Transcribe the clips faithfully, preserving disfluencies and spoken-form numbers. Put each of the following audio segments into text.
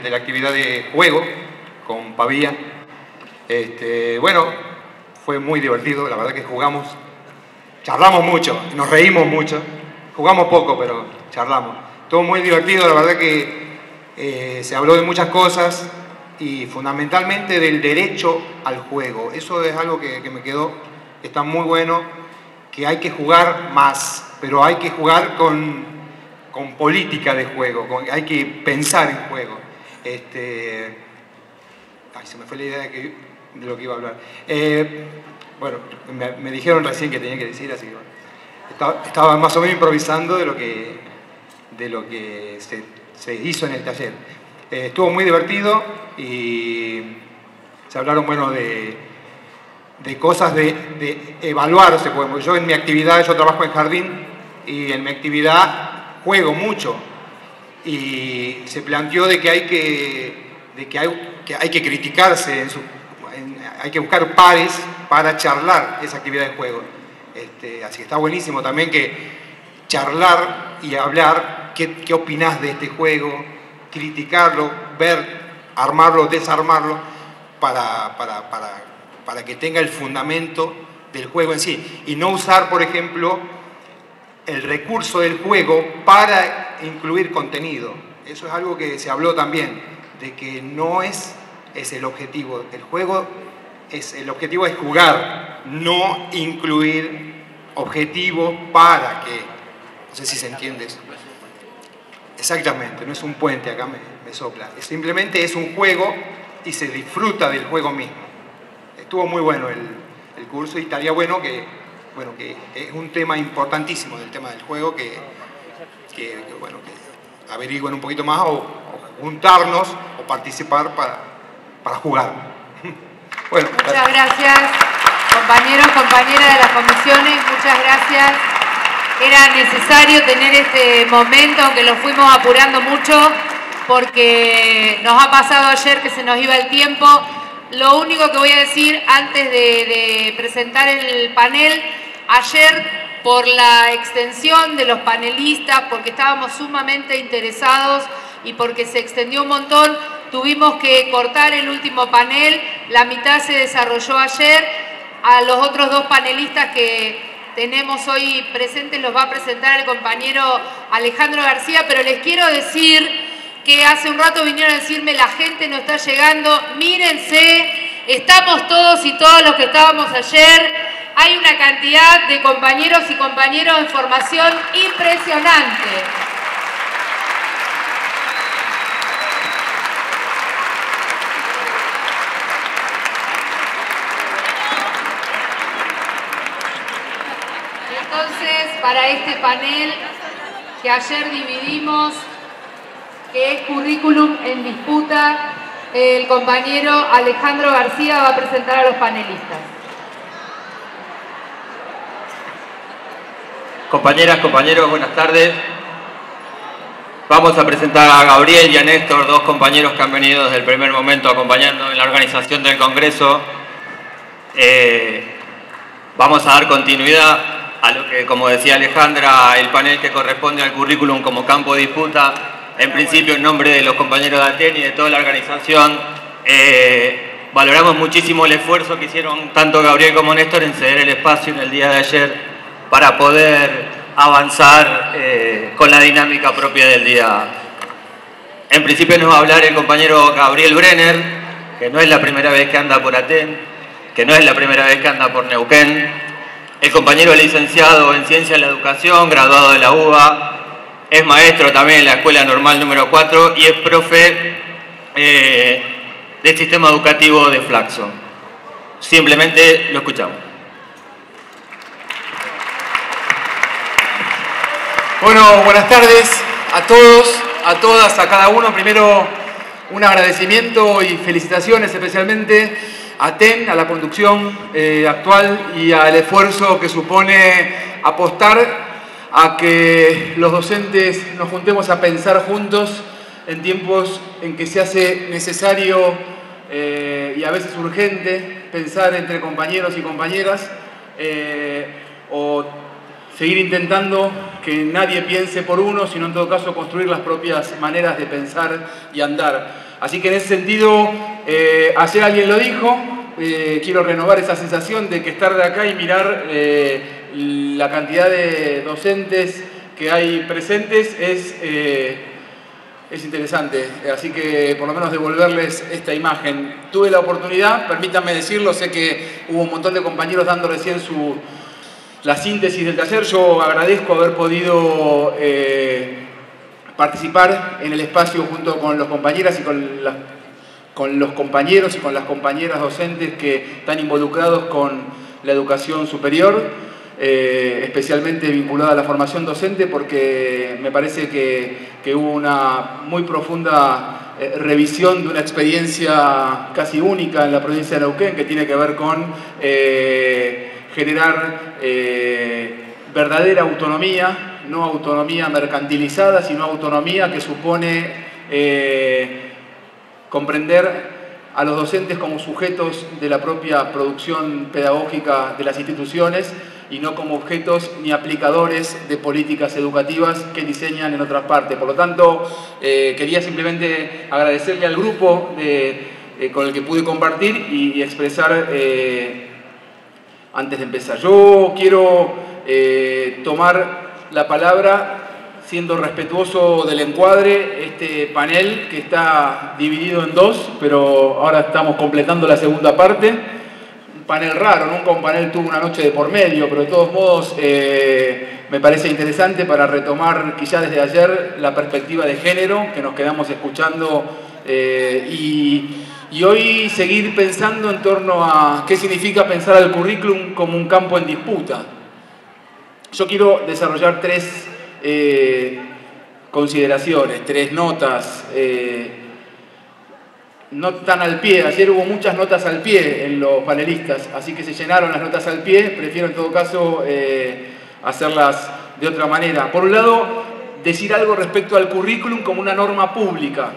de la actividad de juego con Pavía. Este, bueno, fue muy divertido, la verdad que jugamos, charlamos mucho, nos reímos mucho, jugamos poco, pero charlamos. Todo muy divertido, la verdad que eh, se habló de muchas cosas y fundamentalmente del derecho al juego. Eso es algo que, que me quedó, está muy bueno, que hay que jugar más, pero hay que jugar con, con política de juego, con, hay que pensar en juego. Este, ay, se me fue la idea de, que, de lo que iba a hablar. Eh, bueno, me, me dijeron recién que tenía que decir, así que bueno, estaba, estaba más o menos improvisando de lo que, de lo que se, se hizo en el taller. Eh, estuvo muy divertido y se hablaron, bueno, de, de cosas de, de evaluarse. Pues yo en mi actividad, yo trabajo en jardín y en mi actividad juego mucho y se planteó de que hay que, de que hay, que hay que criticarse, en su, en, hay que buscar pares para charlar esa actividad de juego. Este, así que está buenísimo también que charlar y hablar qué, qué opinás de este juego, criticarlo, ver, armarlo, desarmarlo, para, para, para, para que tenga el fundamento del juego en sí. Y no usar, por ejemplo, el recurso del juego para incluir contenido. Eso es algo que se habló también, de que no es, es el objetivo. El juego, es, el objetivo es jugar, no incluir objetivos para que... No sé si se entiende eso. Exactamente, no es un puente, acá me, me sopla. Simplemente es un juego y se disfruta del juego mismo. Estuvo muy bueno el, el curso y estaría bueno que, bueno, que es un tema importantísimo del tema del juego, que, que, que, bueno, que averigüen un poquito más o, o juntarnos o participar para, para jugar. Bueno, muchas gracias, compañeros, compañeras de las comisiones, muchas gracias. Era necesario tener este momento, aunque lo fuimos apurando mucho, porque nos ha pasado ayer que se nos iba el tiempo. Lo único que voy a decir antes de, de presentar el panel, ayer por la extensión de los panelistas, porque estábamos sumamente interesados y porque se extendió un montón, tuvimos que cortar el último panel, la mitad se desarrolló ayer. A los otros dos panelistas que tenemos hoy presentes los va a presentar el compañero Alejandro García, pero les quiero decir que hace un rato vinieron a decirme la gente no está llegando. Mírense, estamos todos y todas los que estábamos ayer. Hay una cantidad de compañeros y compañeros en formación impresionante. Entonces, para este panel que ayer dividimos, que es currículum en disputa, el compañero Alejandro García va a presentar a los panelistas. Compañeras, compañeros, buenas tardes. Vamos a presentar a Gabriel y a Néstor, dos compañeros que han venido desde el primer momento acompañando en la organización del Congreso. Eh, vamos a dar continuidad a lo que, como decía Alejandra, el panel que corresponde al currículum como campo de disputa. En principio, en nombre de los compañeros de ATEN y de toda la organización, eh, valoramos muchísimo el esfuerzo que hicieron tanto Gabriel como Néstor en ceder el espacio en el día de ayer para poder avanzar eh, con la dinámica propia del día. En principio nos va a hablar el compañero Gabriel Brenner, que no es la primera vez que anda por ATEN, que no es la primera vez que anda por Neuquén. El compañero licenciado en Ciencia de la Educación, graduado de la U B A, es maestro también en la Escuela Normal número cuatro y es profe eh, del Sistema Educativo de Flaxo. Simplemente lo escuchamos. Bueno, buenas tardes a todos, a todas, a cada uno. Primero, un agradecimiento y felicitaciones especialmente a TEN, a la conducción eh, actual y al esfuerzo que supone apostar a que los docentes nos juntemos a pensar juntos en tiempos en que se hace necesario eh, y a veces urgente pensar entre compañeros y compañeras eh, o seguir intentando que nadie piense por uno, sino en todo caso construir las propias maneras de pensar y andar. Así que en ese sentido, eh, ayer alguien lo dijo, eh, quiero renovar esa sensación de que estar de acá y mirar eh, la cantidad de docentes que hay presentes es, eh, es interesante. Así que por lo menos devolverles esta imagen. Tuve la oportunidad, permítanme decirlo, sé que hubo un montón de compañeros dando recién su, la síntesis del taller. Yo agradezco haber podido eh, participar en el espacio junto con los compañeras y con, la, con los compañeros y con las compañeras docentes que están involucrados con la educación superior, eh, especialmente vinculada a la formación docente, porque me parece que, que hubo una muy profunda eh, revisión de una experiencia casi única en la provincia de Neuquén, que tiene que ver con eh, generar eh, verdadera autonomía, no autonomía mercantilizada, sino autonomía que supone eh, comprender a los docentes como sujetos de la propia producción pedagógica de las instituciones y no como objetos ni aplicadores de políticas educativas que diseñan en otras partes. Por lo tanto, eh, quería simplemente agradecerle al grupo de, eh, con el que pude compartir y, y expresar eh, antes de empezar. Yo quiero eh, tomar la palabra siendo respetuoso del encuadre, este panel que está dividido en dos, pero ahora estamos completando la segunda parte. Un panel raro, nunca un panel tuvo una noche de por medio, pero de todos modos eh, me parece interesante para retomar quizá desde ayer la perspectiva de género que nos quedamos escuchando eh, y, y hoy seguir pensando en torno a qué significa pensar al currículum como un campo en disputa. Yo quiero desarrollar tres Eh, consideraciones, tres notas, eh, no tan al pie. Ayer hubo muchas notas al pie en los panelistas, así que se llenaron las notas al pie. Prefiero en todo caso eh, hacerlas de otra manera. Por un lado, decir algo respecto al currículum como una norma pública.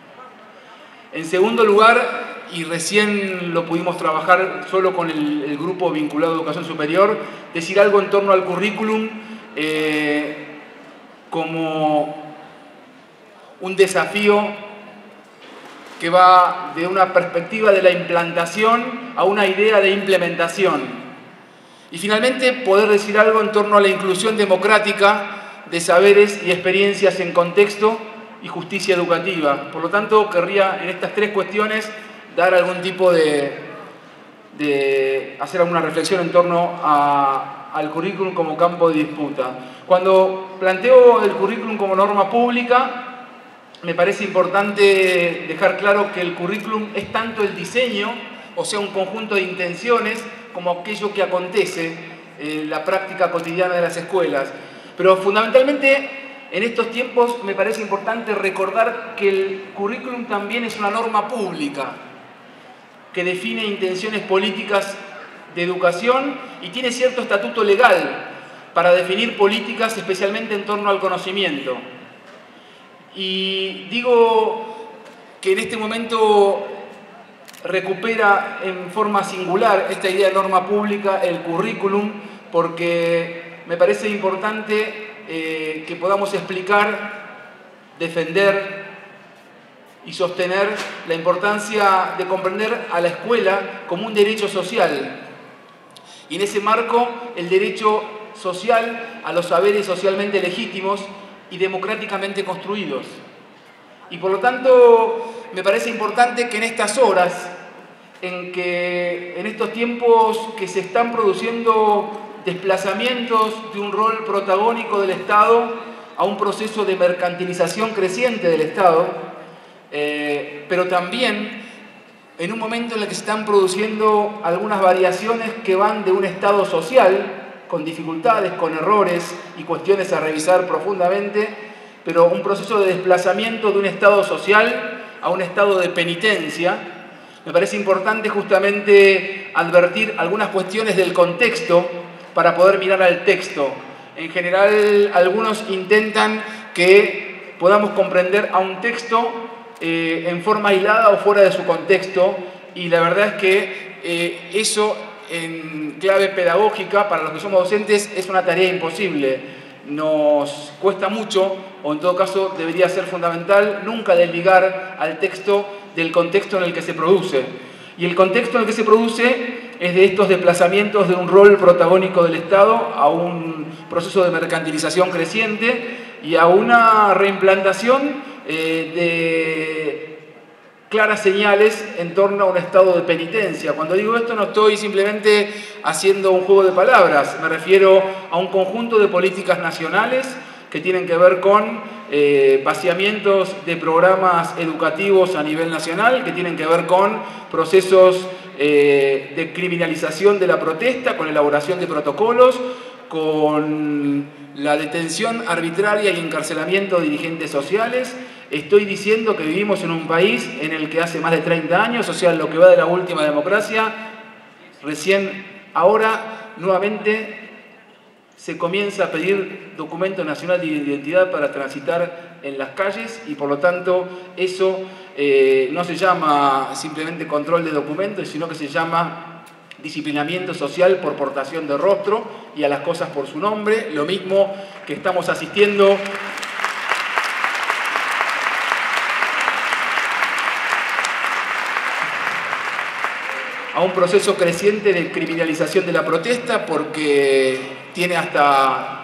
En segundo lugar, y recién lo pudimos trabajar solo con el, el grupo vinculado a educación superior, decir algo en torno al currículum eh, como un desafío que va de una perspectiva de la implantación a una idea de implementación. Y finalmente poder decir algo en torno a la inclusión democrática de saberes y experiencias en contexto y justicia educativa. Por lo tanto, querría en estas tres cuestiones dar algún tipo de, de hacer alguna reflexión en torno a, al currículum como campo de disputa. Cuando planteo el currículum como norma pública, me parece importante dejar claro que el currículum es tanto el diseño, o sea, un conjunto de intenciones, como aquello que acontece en la práctica cotidiana de las escuelas. Pero fundamentalmente, en estos tiempos me parece importante recordar que el currículum también es una norma pública que define intenciones políticas de educación y tiene cierto estatuto legal para definir políticas especialmente en torno al conocimiento. Y digo que en este momento recupera en forma singular esta idea de norma pública el currículum, porque me parece importante eh, que podamos explicar, defender y sostener la importancia de comprender a la escuela como un derecho social. Y en ese marco, el derecho social a los saberes socialmente legítimos y democráticamente construidos. Y por lo tanto, me parece importante que en estas horas, en que en estos tiempos que se están produciendo desplazamientos de un rol protagónico del Estado a un proceso de mercantilización creciente del Estado, eh, pero también en un momento en el que se están produciendo algunas variaciones que van de un Estado social, con dificultades, con errores y cuestiones a revisar profundamente, pero un proceso de desplazamiento de un Estado social a un estado de penitencia. Me parece importante justamente advertir algunas cuestiones del contexto para poder mirar al texto. En general, algunos intentan que podamos comprender a un texto eh, en forma aislada o fuera de su contexto, y la verdad es que eh, eso en clave pedagógica para los que somos docentes es una tarea imposible. nos cuesta mucho, o en todo caso debería ser fundamental, nunca desligar al texto del contexto en el que se produce. Y el contexto en el que se produce es de estos desplazamientos de un rol protagónico del Estado a un proceso de mercantilización creciente y a una reimplantación eh, de claras señales en torno a un estado de penitencia. Cuando digo esto no estoy simplemente haciendo un juego de palabras, me refiero a un conjunto de políticas nacionales que tienen que ver con eh, vaciamientos de programas educativos a nivel nacional, que tienen que ver con procesos eh, de criminalización de la protesta, con elaboración de protocolos, con la detención arbitraria y encarcelamiento de dirigentes sociales. Estoy diciendo que vivimos en un país en el que hace más de treinta años, o sea, lo que va de la última democracia, recién ahora nuevamente se comienza a pedir documento nacional de identidad para transitar en las calles y por lo tanto eso eh, no se llama simplemente control de documentos, sino que se llama disciplinamiento social por portación de rostro y a las cosas por su nombre, lo mismo que estamos asistiendo a un proceso creciente de criminalización de la protesta porque tiene hasta,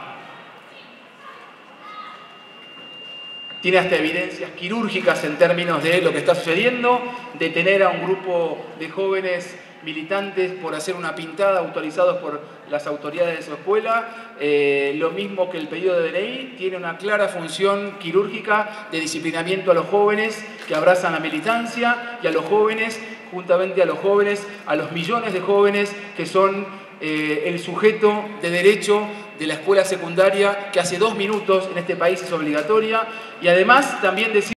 tiene hasta evidencias quirúrgicas en términos de lo que está sucediendo, detener a un grupo de jóvenes militantes por hacer una pintada autorizados por las autoridades de su escuela, eh, lo mismo que el pedido de D N I, tiene una clara función quirúrgica de disciplinamiento a los jóvenes que abrazan la militancia y a los jóvenes, juntamente a los jóvenes, a los millones de jóvenes que son eh, el sujeto de derecho de la escuela secundaria que hace dos minutos en este país es obligatoria y además también decir